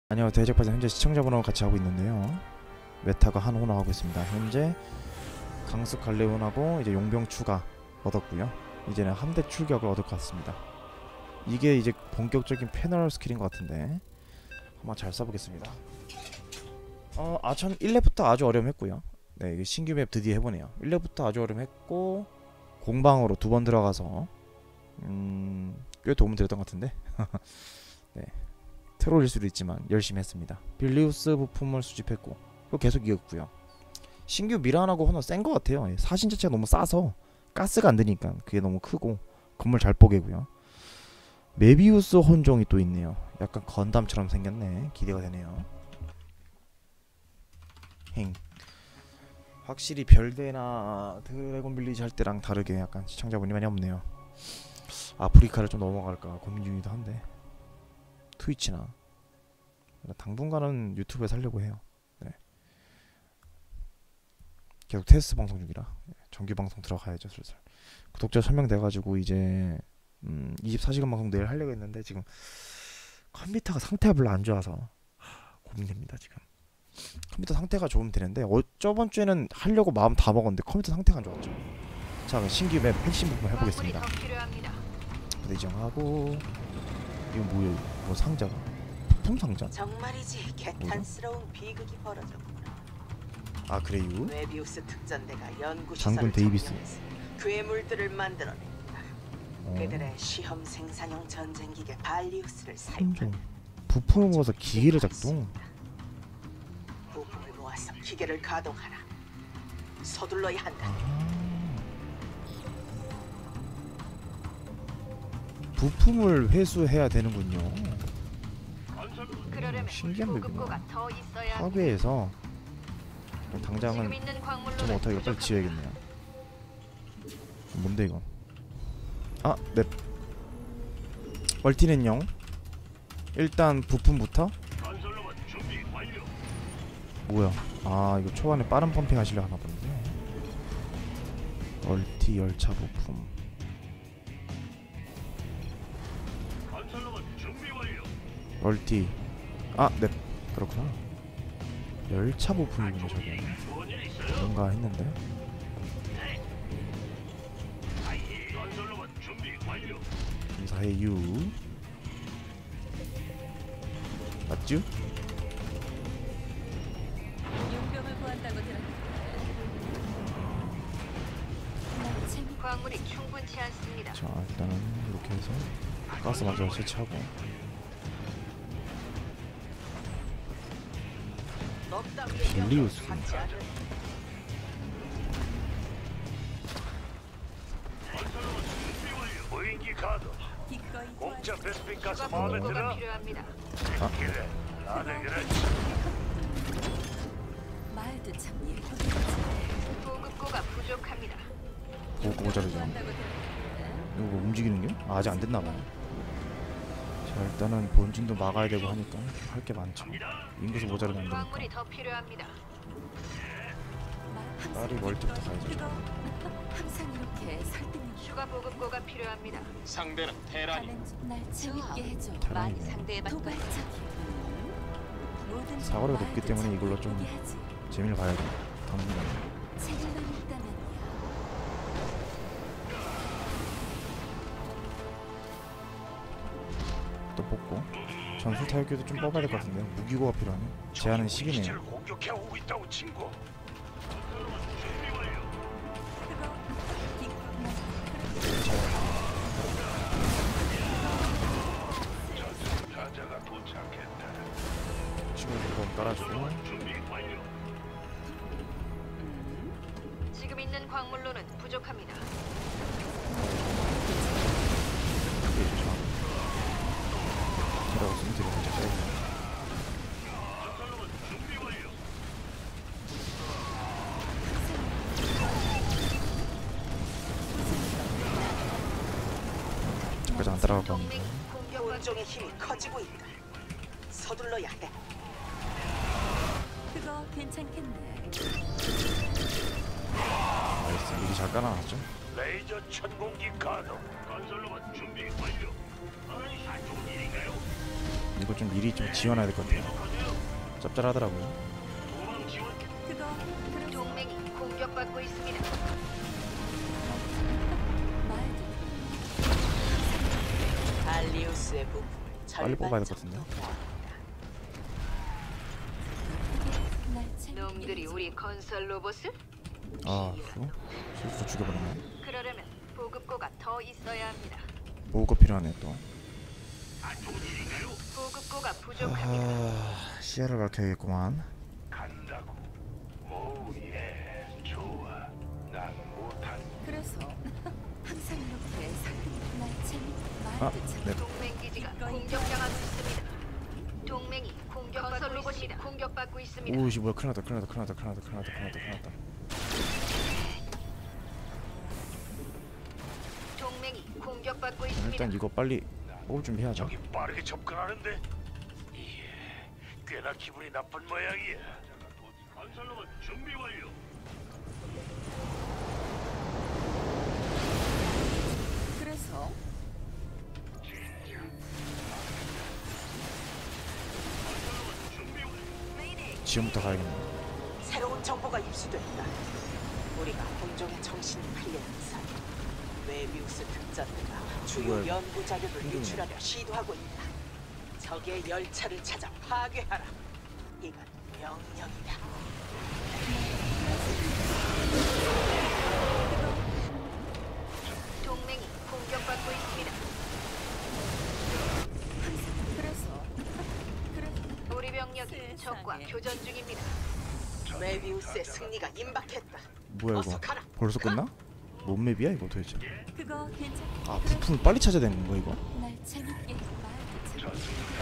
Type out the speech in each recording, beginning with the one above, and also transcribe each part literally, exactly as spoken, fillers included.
아니요, 대적파전 현재 시청자분하고 같이 하고 있는데요. 메타가 한 호나 하고 있습니다. 현재 강습 갈레온하고 이제 용병 추가 얻었고요. 이제는 함대 출격을 얻을 것 같습니다. 이게 이제 본격적인 패널 스킬인 것 같은데 한번 잘 써보겠습니다. 어, 아, 전 일 렙부터 아주 어려움했고요. 네, 이게 신규 맵 드디어 해보네요. 일 렙부터 아주 어려움했고 공방으로 두 번 들어가서 음, 꽤 도움 드렸던 것 같은데. 네. 트롤일 수도 있지만 열심히 했습니다. 빌리우스 부품을 수집했고 또 계속 이겼고요. 신규 미란하고 호너 센 것 같아요. 사신 자체가 너무 싸서 가스가 안 드니까 그게 너무 크고 건물 잘 뽀개고요. 메비우스 혼종이 또 있네요. 약간 건담처럼 생겼네. 기대가 되네요. 행. 확실히 별대나 드래곤 빌리지 할 때랑 다르게 약간 시청자분이 많이 없네요. 아프리카를 좀 넘어갈까 고민 중이기도 한데 트위치나 당분간은 유튜브에 살려고 해요. 네. 계속 테스트 방송 중이라 정규 방송 들어가야죠. 슬슬 구독자 천 명 돼가지고 이제 음, 이십사 시간 방송 내일 하려고 했는데 지금 컴퓨터가 상태가 별로 안 좋아서 하, 고민됩니다. 지금 컴퓨터 상태가 좋으면 되는데 어, 저번 주에는 하려고 마음 다 먹었는데 컴퓨터 상태가 안 좋았죠. 자, 신규 맵 핵심 부분 해보겠습니다. 내정하고 이거 뭐야? 뭐 상자가 부품 상자? 정말이지 개탄스러운 비극이 벌어졌구나. 아, 그래요? 메비우스 특전대가 연구 장군 데이비스 괴물들을 만들어냈다. 어. 그들의 시험 생산용 전쟁 기계 발리우스를 혼종 사용한다. 부품을 모아서 기계를 작동. 부품을 모아서 기계를 가동하라. 서둘러야 한다. 아. 부품을 회수해야 되는군요. 음, 신기한 맵이구나. 파괴해서 당장은 좀 어떻게 빨리 지어야겠네요. 뭔데 이거? 아, 네. 멀티는요. 일단 부품부터. 뭐야? 아, 이거 초반에 빠른 펌핑 하시려 하나 본데. 멀티 열차 부품. 멀티. 아, 네. 그렇구나. 열차 부품이군요, 저게. 뭔가 했는데. 감사해 유. 맞죠? 용병을 구한다고 들었는데 광물이 충분치 않습니다. 자, 일단은 이렇게 해서 가스 먼저 설치하고. 빌리우스. 무인기 가도 공짜 베스핀 가스 마음에 들어? 필요합니다. 아, 그래, 나는 그렇지. 말도 참 예쁘게 보급고가 부족합니다. 오, 모자르죠. 구한다고 들었는데 이거 뭐 움직이는 게? 아, 아직 안 됐나봐요. 자, 일단은 본진도 막아야 되고 하니까 할 게 많죠. 인구수 모자르면 안 광물이 되니까. 더 필요합니다. 딸이 멀티부터 가야죠. 항상 이렇게 설득력. 추가 보급고가 필요합니다. 상대는 테란이. 날 재밌게 해줘. 테란이네. 많이 상대해봤던 도발적이야. 사거리가 높기 때문에 이걸로 좀 재미를 봐야죠. 당분간. 재미만 있다면요. 또 뽑고. 전술 타격기도 좀 뽑아야 될 것 같은데. 무기고가 필요하네. 제한은 십이네요. 기지를 공격해 오고 있다고 친구. 전투자가 도착했다. 친구 좀 깔아주고. 지금 있는 광물로는 부족합니다. 이라고 쓰면 되게 먼저 빼고. 저까지 안 따라갈 것 같은데. 온종의 힘이 커지고 있다. 서둘러야 해. 그거 괜찮겠네. 나이스. 미리 잘 깔아놨죠? 레이저 천공기 가동. 건설로만 준비 완료. 이거 좀 미리 좀 지원해야 될 것 같아요. 짭짤하더라고요. 그거 그럼 동맹이 공격받고 있습니다. 말도 발리우스의 부품을 빨리 뽑아야 될 것 절반 같은데. 정도 그게 날 재밌게 놈들이 해줘. 우리 건설 로봇을? 아, 그거? 실수 죽여버렸네. 그러려면 보급고가 더 있어야 합니다. 보호가 필요하네 또. 보급고가 부족합니다. 아, 시야를 밝혀야겠구만. 간다고. 오, 예. 좋아. 난 못한. 그래서 항상 이렇게 설득 날 재밌게 아, 말도 참 네. 동맹 기지가 공격당하고 있습니다. 동맹이 공격 건설 로봇이 공격받고 있습니다. 오씨 뭐야 큰일났다 큰일났다 큰일났다 큰일났다 큰일났다 큰일났다 큰일났다. 동맹이 공격받고 있습니다. 일단 이거 빨리 뽑을 준비해야죠. 저기 빠르게 접근하는데. 예. 꽤나 기분이 나쁜 모양이야. 건설로봇 준비 완료. 그래서 지금부터 가야겠네. 새로운 정보가 입수됐다. 우리가 공정의 정신이 팔리는 사이 메비우스 특전대가 주요 뭐야, 연구 자료를 힘드네. 유출하려 시도하고 있다. 적의 열차를 찾아 파괴하라. 이건 명령이다. 동맹이 공격받고 있습니다. 그래서 그래 우리 병력이 세상에. 적과 교전 중입니다. 메비우스의 승리가 임박했다. 뭐야 어서 이거? 가라. 벌써 끝나? 뭔 맵이야 이거 도대체? 그거 괜찮. 아 부품을 빨리 찾아야 되는 거야 이거? 날 재밌게 말도 참.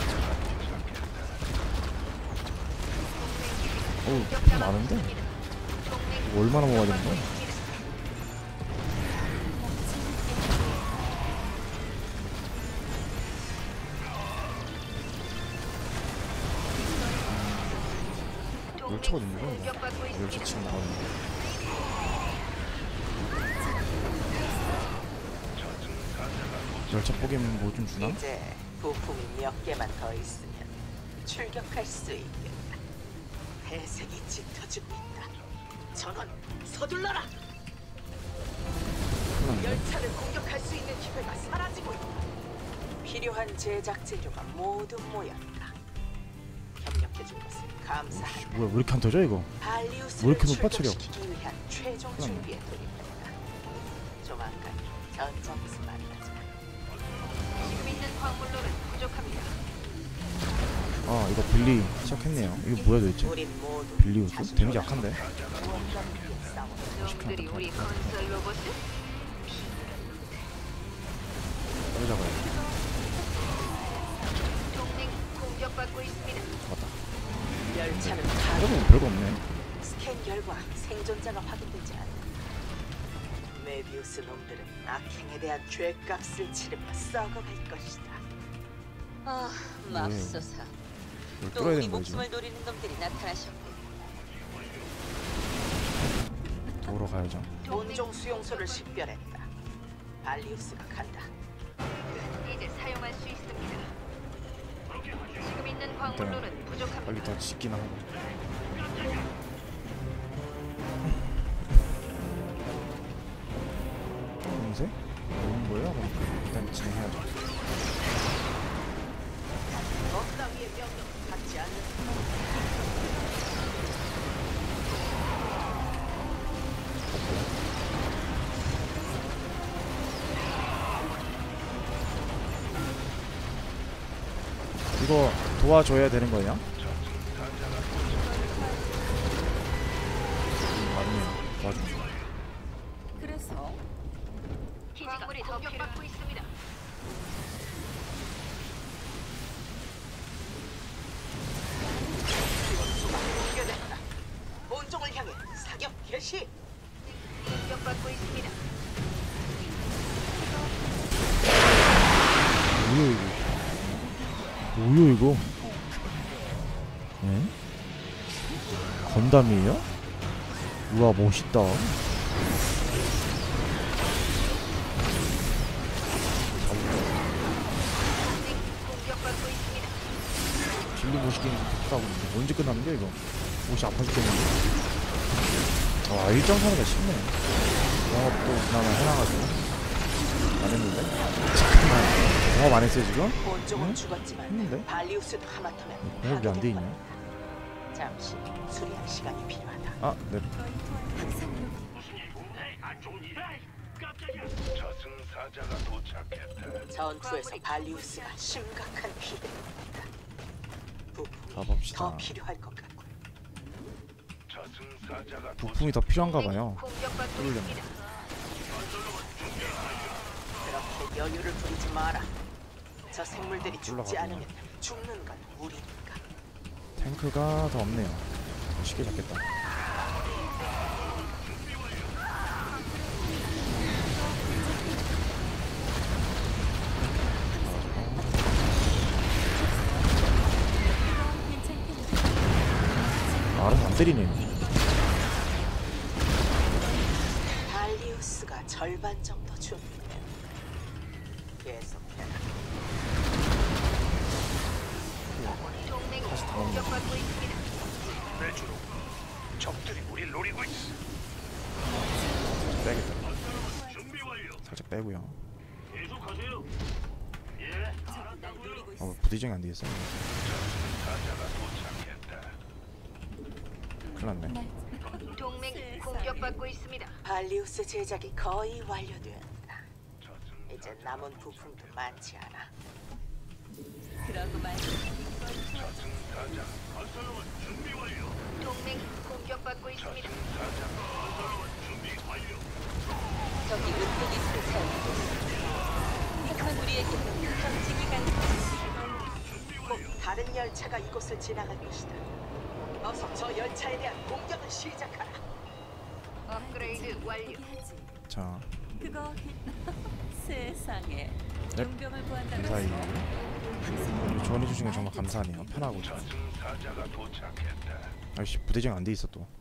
어우 부품 많은데? 동맹이 이거 얼마나 모아야 되는 거야? 있습니다. 날 재밌게 열차가 있는 거야? 공격받고 열차 있습니다. 지금 나오는데. 열차 뽀개면 뭐 좀 주나? 이제 부품이 몇 개만 더 있으면 출격할 수 있겠다. 회색이 짙어지고 있다. 전원 서둘러라. 큰일 났네. 열차를 공격할 수 있는 기회가 사라지고 있다. 필요한 제작 재료가 모두 모였다. 협력해준 것을 오씨 감사한다. 뭐야 왜 이렇게 안 터져 이거? 발리우스를 왜 이렇게 높아, 체력? 출격시키기 위한 최종 큰일 났네. 준비에 돌입했다. 조만간 전장에서 만나자. 지금 있는 광물로는 부족합니다. 아 이거 빌리 시작했네요. 이거 뭐야 도대체? 우린 모두 빌리우스? 자신의 데미지 약한데? 무언가를 위해 싸워. 놈들이 우리 건설 로봇을? 빨리 잡아야 돼. 동맹이 공격받고 있습니다. 맞다. 열차는 이거 가동. 뭐 별거 없네. 스캔 결과 생존자가 확인되지 않는다. 메비우스 놈들은 악행에 대한 죄값을 치르며 썩어갈 것이다. 아, 맙소사. 이걸 또 뚫어야 우리 되는 거지. 목숨을 노리는 놈들이 나타나셨군. 도로 가야죠. 본종 수용소를 식별했다. 발리우스가 간다. 이제 사용할 수 있습니다. 지금 있는 광물로는 부족합니다. 빨리 더 짓기나 하고. 검색? 오는 거예요? 그럼 일단 진행해야죠. 억당위의 명령 받지 않는 이거 도와줘야 되는 거냐? 맞네요. 도와줍니다. 그래서 광물이 더 공격받고 있습니다. 수가 공격했다. 본종을 향해 사격 개시. 공격받고 있습니다. 뭐야 이거? 뭐야 이거? 에? 건담이에요? 우와 멋있다. 블루 모시기는 좋다고 있는데 언제 끝났는데 이거? 옷이 아파 죽겠는데. 와 일정 사기가 쉽네. 영업도 그나마 해놔가지고 안 했는데? 잠깐만 영업 안 했어요 지금? 본종은 응? 죽었지만 했는데? 발리우스도 하마터면 공업이 안 돼 있네. 잠시 수리할 시간이 필요하다. 아 네. 항상 이렇게 무슨 일이고? 에이, 안 좋은 일이야. 깜짝이야. 저승사자가 도착했다. 전투에서 발리우스가 심각한 피해를 입었다. 부품이 가봅시다. 더 필요할 것 같군. 저승사자가 부품이 더 필요한가 봐요. 공격받고 뚫으려면. 있습니다. 그렇게 여유를 부리지 마라. 저 생물들이 죽지 올라가구나. 않으면 죽는 건 우리니까. 탱크가 더 없네요. 쉽게 잡겠다. 아, 알아서 안 때리네요. 발리우스가 절반 정도 준비된. 계속해라. 동맹이 다시 다 오네. 공격받고 있습니다. 내 주로 적들이 우리 노리고 있어. 빼겠다. 준비 완료. 살짝 빼고요. 계속하세요. 예, 알았다고요. 어, 부딪히면 안 되겠어요. 저승사자가 도착했다. 큰일 났네. 날 동맹이 공격받고 있습니다. 발리우스 제작이 거의 완료되었다. 저승 이제 남은 부품도 많지 않아. 그러고 말 저승사자 건설로만 준비 완료. 동맹이 공격받고 있습니다. 저승사자 건설로만 준비 완료. 저기 은폐기술을 사용하고 있습니다. 하지만 우리에게는 탐지기 가능한 곧 다른 열차가 이곳을 지나갈 것이다. 어서 저 열차에 대한 공격을 시작하라. 업그레이드 완료. 하지. 자, 그거 세상에 넵. 용병을 구한다고 감사히 항상 조언해 주신 건 정말 감사하네요. 편하고. 저승사자가 도착했다. 아이씨 부대장 안 돼 있어 또.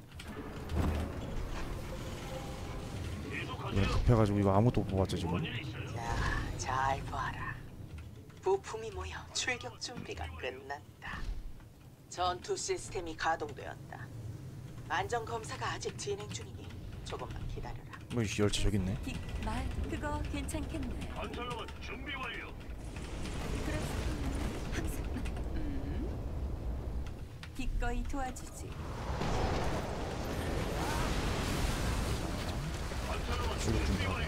이번에 급해가지고 이거 아무것도 못 뽑았죠 지금. 자, 잘 봐라. 부품이 모여 출격 준비가 끝났다. 전투 시스템이 가동되었다. 안전 검사가 아직 진행 중이니 조금만 기다려라. 뭐 이씨 열차 저기 있네. 빅, 말 그거 괜찮겠네. 건설로만 준비 완료. 그래서 항상 음 기꺼이 도와주지. 출국 준비하고.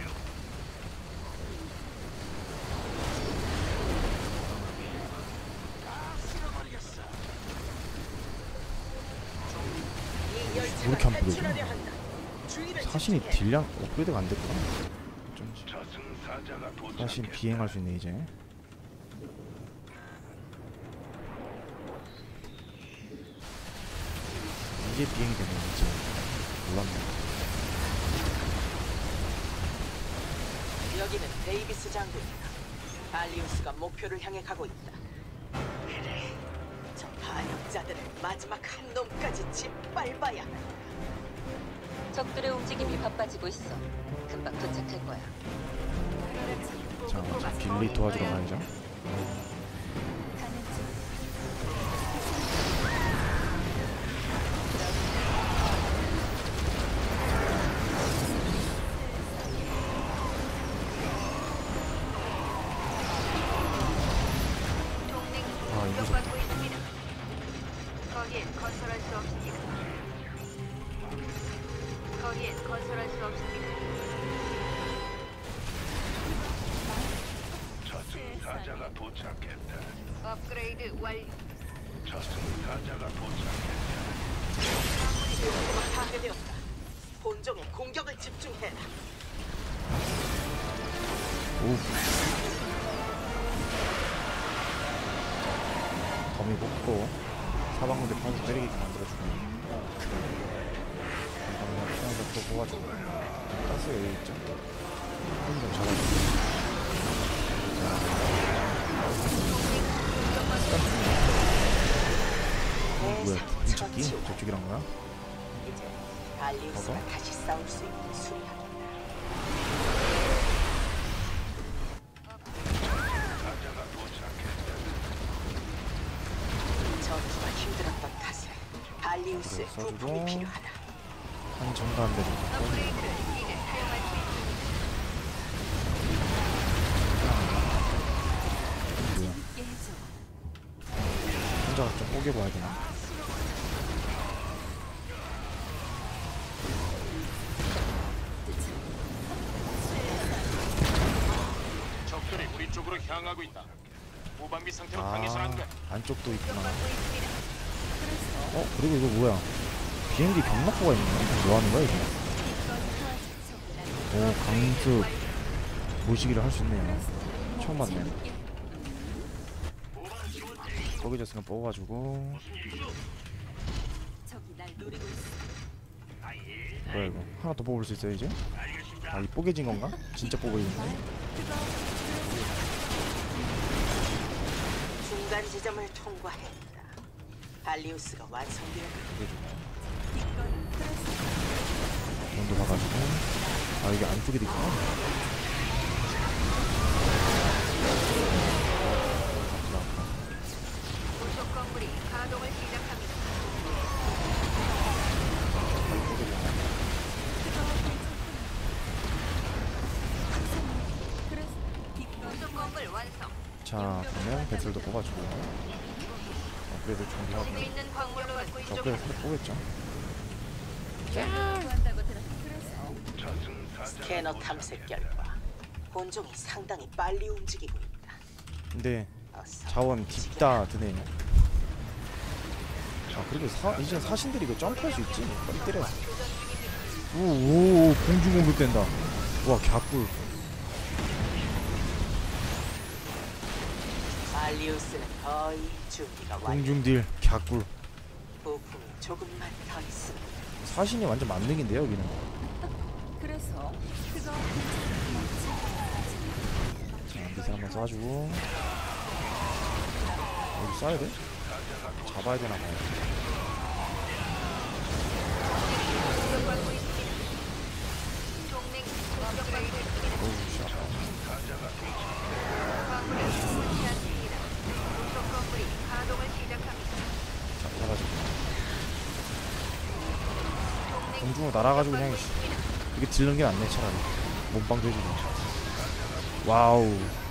이 왜 열차가 이렇게 안 탈출하려 보여요? 한다. 주의를 사신이 집중해. 딜량 업그레이드가 안 됐구나. 어쩐지. 저승사자가 사신 도착했다. 비행할 수 있네 이제. 이게 비행이 되네 이제. 몰랐네. 여기는 데이비스 장군이다. 발리우스가 목표를 향해 가고 있다. 그래, 저 반역자들을 마지막 한 놈까지 짓밟아야 한다. 적들의 움직임이 바빠지고 있어. 금방 도착할 거야. 자, 자 빌리 도와주러 가야죠. 가는 중. 동맹이 아, 이거 공격받고 있습니다. 거기엔 건설할 수 없습니다. 거기엔 건설할 수 없습니다. 저승사자가 도착했다. 업그레이드 완료. 저승사자가 도착했다. 부품이 파괴되었다. 본종의 공격을 집중해라. 오. 범위 뽑고 사방군대 파서 때리게끔 만들어주고. 이거는 피하서 또 뽑아주고. 가스 여유 있죠. 힘좀 잡아주고. 어, 뭐야? 인척기? 저쪽이란 거야? 이제 발리우스가 어서? 다시 싸울 수 있는 수리하겠다. 저승사자가 도착했다. 저 들었던 탓에 발리우스의 그래, 써주고. 부품이 필요하다. 한 정도한대로 업그레이드를 이제 사용할 수 있습니다. 뭐야? 혼자가 좀 뽀개봐야 되나? 적들이 우리 쪽으로 향하고 있다. 무방비 상태로 강해선 안 돼. 아, 안쪽도 있구나. 공격받고 있습니다. 어, 그리고 이거 뭐야? 비행기 경락고가 있네. 뭐 하는 거야, 이게? 오, 강습 모시기를 할 수 있네요. 처음 봤네. 뽀개졌으니까 뽑아가지고. 뭐야, 이거? 하나 더 뽑을 수 있어요, 이제? 아, 이 뽀개진 건가? 진짜 뽀개진 거야? 중간 지점을 통과했다. 발리우스가 완성되었다. 돈도 봐가지고. 아, 이게 안쪽에도 있구나. 부속 건물이 가동을 시작합니다. 부속 건물 완성. 자, 그러면 배틀도 뽑아주고. 업그레이드 준비하고. 여기 있는 광물로 갖고 있죠. 업그레이드 새로 뽑겠죠. 스캐너 탐색 결과 본종이 상당히 빨리 움직이고 있다. 근데 어서 자원 딥다 드네. 아, 그리고 사, 이제 사신들이 이거 점프할 수 있지? 빨리 때려. 오오 공중 공격 된다. 와, 갸꿀. 발리우스는 거의 준비가 완료. 공중 딜 갸꿀. 부품이 조금만 더 있으면 사신이 완전 만능인데요, 여기는. 그래서 그거 자, 미사 한번 쏴주고. 여기 쏴야 돼? 잡아야 되나 봐요. 공격받고 있습니다. 동맹이 공격받고 있습니다. 오우, 씨. 광물을 충분치 않습니다. 부속 건물이 가동을 시작합니다. 자, 잡아줘. 동맹이 공중으로 날아가지고 그냥 씨, 이게 딜는 게 낫네, 차라리. 몸빵도 해주고. 와우.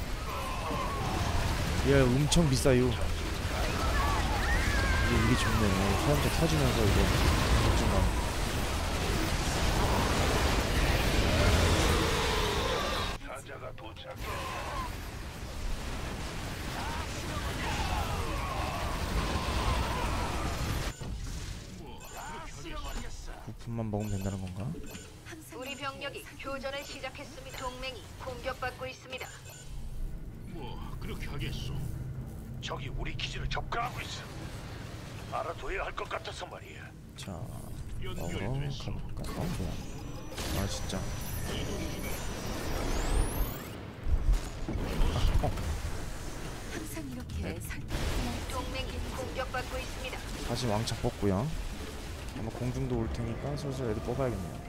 얘 엄청 비싸요. 이게, 이게 좋네. 사람들 터지면서 이게 걱정감. 사자가 도착해. 부품만 먹으면 된다는 건가? 우리 병력이 교전을 시작했습니다. 동맹이 공격받고 있습니다. 뭐 그렇게 하겠소. 적이 우리 기지를 접근하고 있어. 알아둬야 할 것 같아서 말이야. 자, 먹으러 가볼까? 어, 뭐야? 아, 진짜. 아, 어, 항상 이렇게 살 동맹이 공격받고 있습니다. 다시 왕창 뽑고요. 아마 공중도 올 테니까 슬슬 애들 뽑아야겠네요.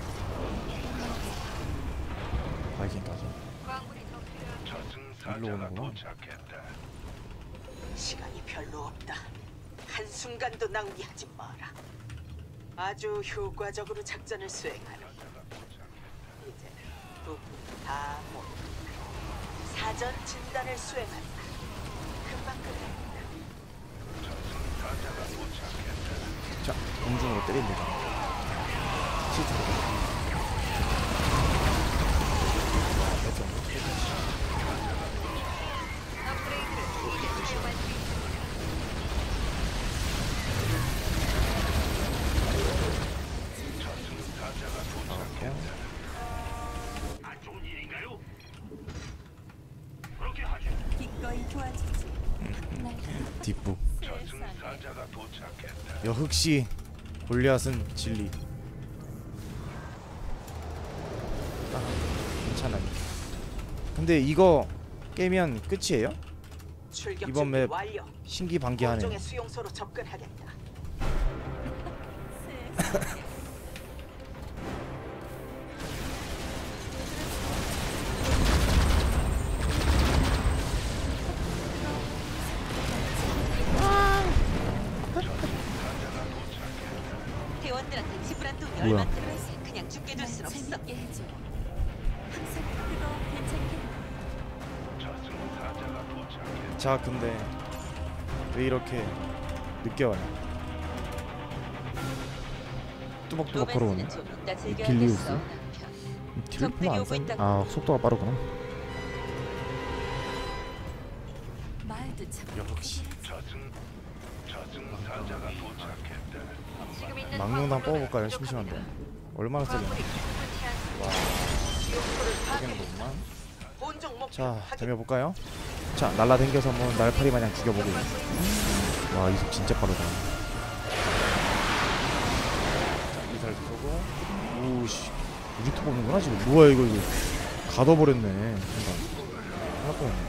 바이킹까지. 광물이 더 필요합니다. 일로 오는구나. 도착했다. 시간이 별로 없다. 한순간도 낭비하지 마라. 아주 효과적으로 작전을 수행하라. 이제 부품이 다 모였다. 사전 진단을 수행한다. 금방 끝낸다. 자, 공중으로 때리면 되죠. 시트. 업그레이드를 이제 사용할 수 있습니다. 안 좋은 일인가요? 그렇게 하죠. 기꺼이 도와주지. 뒷부. 저승사자가 도착했다. 역시 골리앗은 진리. 아, 괜찮아요. 근데 이거 깨면 끝이에요? 출격 이번 준비 맵 완료. 신기반기하네. 본종의 수용소로 접근하겠다. 대원들한테 지불한 돈이 뭐야? 얼마인데 그냥 죽게 둘 순 없어. 재밌게 해줘. 항상 그거 괜찮게. 저승사자가 도착했다. 자 근데 왜 이렇게 늦게 와요? 뚜벅뚜벅 걸어오네. 로맨스는 좀 이따 빌리우스? 즐겨야겠어, 남편. 뒤를 적들이 안 오고 싼? 있다고. 아 속도가 빠르구나. 말도 참. 역시 저승 저승사자가 도착했다. 지금 있는 망령당 광물로는 뽑아볼까요? 부족합니다. 심심한데. 얼마나 세게? 광물이 충분치 않습니다. 지옥불을 세게는 파괴해 거구만. 본종 목표 자 확인. 덤벼볼까요? 자 날라댕겨서 한번 날파리 마냥 죽여보고. 와 이속 진짜 빠르다. 자 미사일 쏘고. 오씨 우주투 뽑는구나 지금. 뭐야 이거 이거 가둬버렸네. 순간 하나 뻔했네.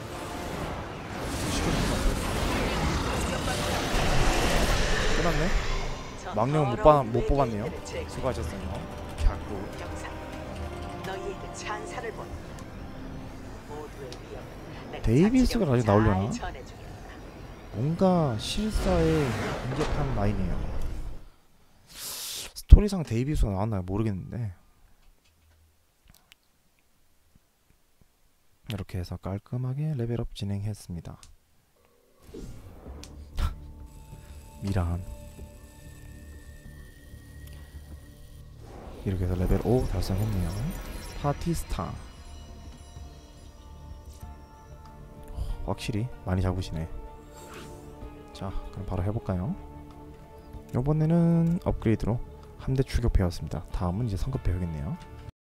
끝났네. 저 망령 못, 더러운 봐, 못 뽑았네요. 외계인들을 제거해. 수고하셨어요. 캬고. 영상, 너희에게 찬사를 보내. 모두의 위협은 내가 데이비스가 자치령에 다시 나오려나? 잘 전해주겠다. 뭔가 실사에 인접한 라인이에요. 스토리상 데이비스가 나왔나요? 모르겠는데 이렇게 해서 깔끔하게 레벨업 진행했습니다. 미란 이렇게 해서 레벨 오 달성했네요. 파티스타 확실히 많이 잡으시네. 자 그럼 바로 해볼까요? 이번에는 업그레이드로 함대 출격 배웠습니다. 다음은 이제 성급 배우겠네요.